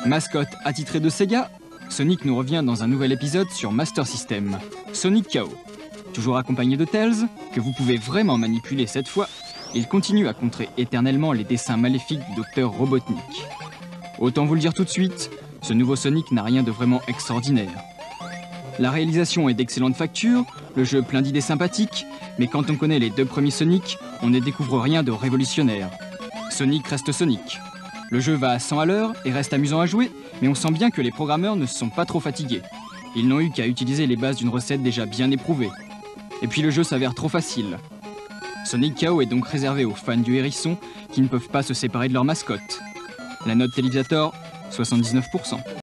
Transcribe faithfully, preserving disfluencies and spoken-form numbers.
Mascotte attitrée de Sega, Sonic nous revient dans un nouvel épisode sur Master System, Sonic K O. Toujours accompagné de Tails, que vous pouvez vraiment manipuler cette fois, il continue à contrer éternellement les desseins maléfiques du docteur Robotnik. Autant vous le dire tout de suite, ce nouveau Sonic n'a rien de vraiment extraordinaire. La réalisation est d'excellente facture, le jeu plein d'idées sympathiques, mais quand on connaît les deux premiers Sonic, on ne découvre rien de révolutionnaire. Sonic reste Sonic. Le jeu va à cent à l'heure et reste amusant à jouer, mais on sent bien que les programmeurs ne se sont pas trop fatigués. Ils n'ont eu qu'à utiliser les bases d'une recette déjà bien éprouvée. Et puis le jeu s'avère trop facile. Sonic K O est donc réservé aux fans du hérisson qui ne peuvent pas se séparer de leur mascotte. La note télévisateur, soixante-dix-neuf pour cent.